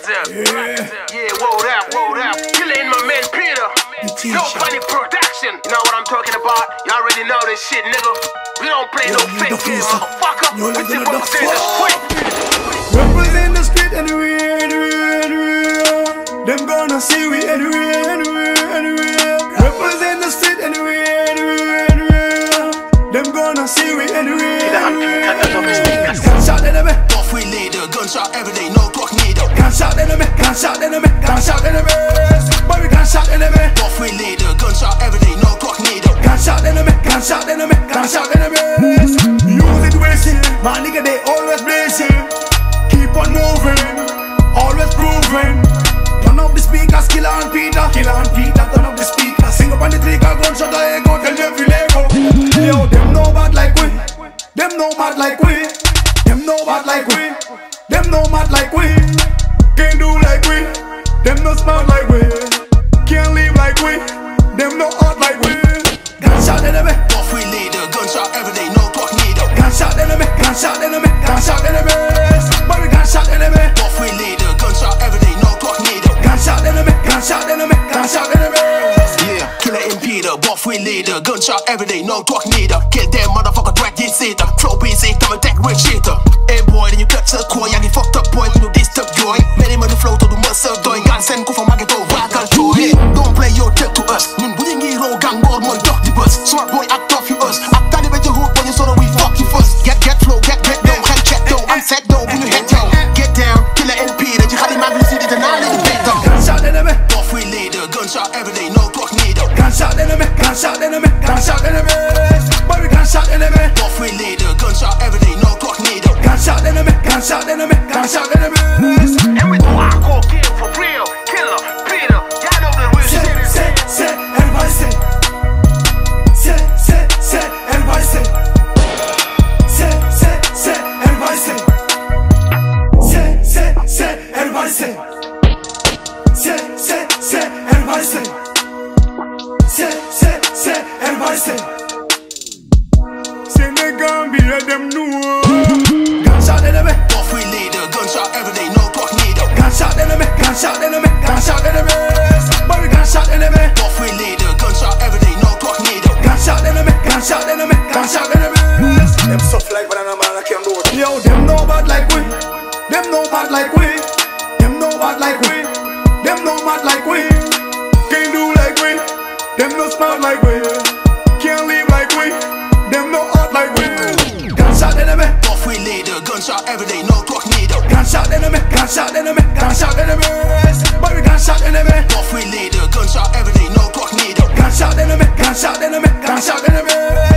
Yeah, whoa up. Killer in my man Peter. No funny production. You know what I'm talking about? You already know this shit, nigga. We don't play no fake games, motherfucker. We just want to say the street. Represent the street anywhere. Them gonna see we anywhere. Represent the street anywhere. Them gonna see we anywhere. Gunshot enemy. Off we leader, gunshot every day, no clock neither. Gunshot enemy. Gunshot enemy. Boy, we gunshot enemy. Off we leader, gunshot every day, no clock neither. Gunshot enemy. Use it wasting. My nigga, they always blazing. Keep on moving, always proving. Turn up the speakers, Killer and Peter. Turn up the speakers. Sing up on the trigger, gunshot the ego. Tell them feel ego. Yo, them know bad like we. Them know mad like we. Them know bad like we. Them know mad like we. Can't do like we. Them no smart like we. Can't live like we. Them no hot like we. Gunshot enemy. Off we leader, gunshot every day, no clock neither. Gunshot enemy. Boy, we gunshot enemy. Off we leader, gunshot every day, no clock neither. Gunshot enemy. Yeah, Killer and Peter, off we leader, gunshot every day, no clock neither. Kill them motherfucker, drag this it. Flow busy, come and take rich shit. Hey boy, then you cut the coin, and you fucked up boy, you know disturb joy. Many money flow to the muscle, doing gun send go for market over control. Yeah, don't play your trick to us. Nin bullying hero gang more money duck the bus. Smart boy act off you us. Act on the way you hoop when you saw that we fuck you first. Get flow, get down, hand check down. I'm set down when you head down. Get down, Killer and Peter, you had him out, you see it and I let it get down. Gunshot enemy. Off we leader, gunshot every day, no clock neither. Gunshot enemy. Boy, we gunshot enemy. Off we leader, gunshot every day, no clock neither. Gunshot enemy. And we do hardcore game for real. Killer, Peter, y'all know the real shit. Say, everybody say. Say, everybody say. Say, everybody say. Say, everybody say. Say, everybody say. Say, everybody say. Say they gon' be let them know. Gunshot enemy. Off we leader, gunshot every day, no clock neither. Gunshot enemy. Boy, we gunshot enemy. Off we leader, gunshot every day, no clock neither. Gunshot enemy. Them soft like banana man, I can't do it. Yo, them know bad like we. Them know bad like we. Them know mad like we. Can't do like we. Them no smart like we. Can't live like we. Them no hot like we. Gunshot enemy. Off we leader, gunshot every day, no clock neither. Gunshot enemy. Boy, we gunshot enemy. Off we leader, gunshot every day, no clock neither. Gunshot enemy.